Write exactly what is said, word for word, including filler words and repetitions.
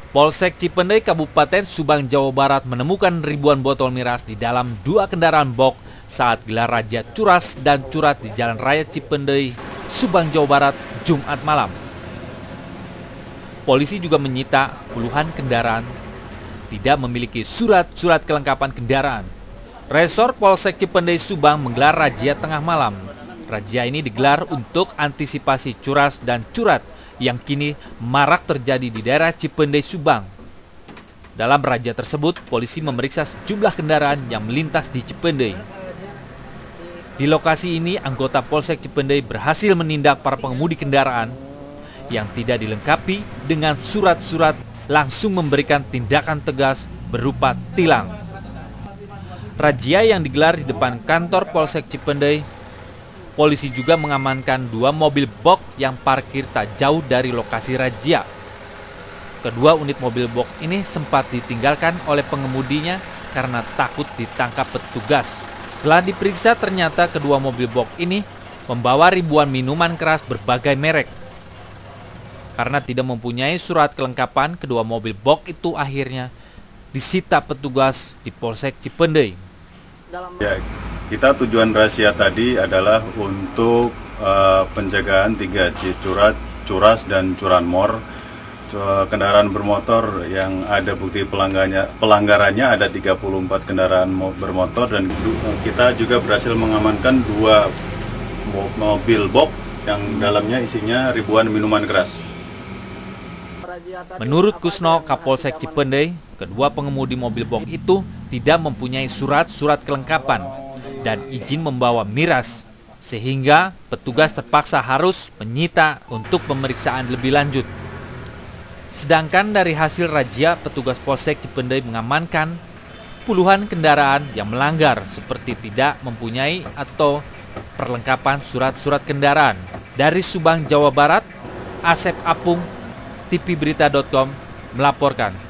Polsek Cipendei, Kabupaten Subang, Jawa Barat menemukan ribuan botol miras di dalam dua kendaraan box saat gelar razia curas dan curat di Jalan Raya Cipendei, Subang, Jawa Barat, Jumat malam. Polisi juga menyita puluhan kendaraan tidak memiliki surat-surat kelengkapan kendaraan. Resor Polsek Cipendei, Subang menggelar razia tengah malam. Razia ini digelar untuk antisipasi curas dan curat yang kini marak terjadi di daerah Cipendei, Subang. Dalam razia tersebut, polisi memeriksa sejumlah kendaraan yang melintas di Cipendei. Di lokasi ini, anggota Polsek Cipendei berhasil menindak para pengemudi kendaraan yang tidak dilengkapi dengan surat-surat, langsung memberikan tindakan tegas berupa tilang. Razia yang digelar di depan kantor Polsek Cipendei. Polisi juga mengamankan dua mobil box yang parkir tak jauh dari lokasi razia. Kedua unit mobil box ini sempat ditinggalkan oleh pengemudinya karena takut ditangkap petugas. Setelah diperiksa, ternyata kedua mobil box ini membawa ribuan minuman keras berbagai merek. Karena tidak mempunyai surat kelengkapan, kedua mobil box itu akhirnya disita petugas di Polsek Cipendei. Ya, kita tujuan razia tadi adalah untuk uh, penjagaan tiga C, curat, curas, dan curanmor. Kendaraan bermotor yang ada bukti pelanggarannya, pelanggarannya ada tiga puluh empat kendaraan bermotor, dan kita juga berhasil mengamankan dua mobil box yang dalamnya isinya ribuan minuman keras. Menurut Kusno, Kapolsek Cipendei, kedua pengemudi mobil box itu tidak mempunyai surat-surat kelengkapan dan izin membawa miras, sehingga petugas terpaksa harus menyita untuk pemeriksaan lebih lanjut. Sedangkan dari hasil razia, petugas Polsek Cipendei mengamankan puluhan kendaraan yang melanggar seperti tidak mempunyai atau perlengkapan surat-surat kendaraan. Dari Subang, Jawa Barat, Asep Apung, T V Berita dot com melaporkan.